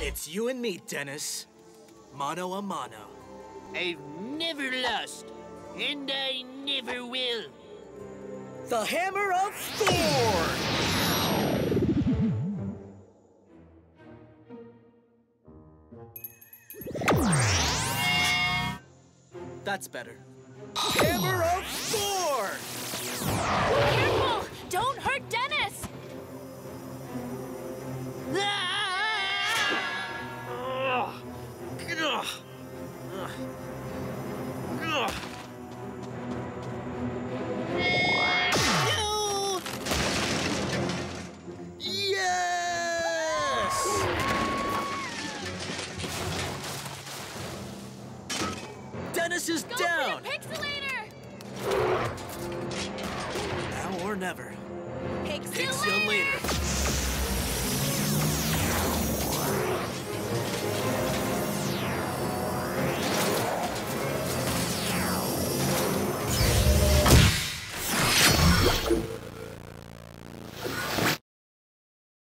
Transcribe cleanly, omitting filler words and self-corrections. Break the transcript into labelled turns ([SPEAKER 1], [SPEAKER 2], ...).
[SPEAKER 1] It's you and me, Dennis. Mano a mano.
[SPEAKER 2] I've never lost, and I never will.
[SPEAKER 1] The Hammer of Thor! That's better. Hammer of Thor!
[SPEAKER 3] Careful! Don't hurt Dennis!
[SPEAKER 1] Yes! Dennis is down!
[SPEAKER 3] Go for the pixelator!
[SPEAKER 1] Now or never.
[SPEAKER 3] Pixel
[SPEAKER 1] Pixel later.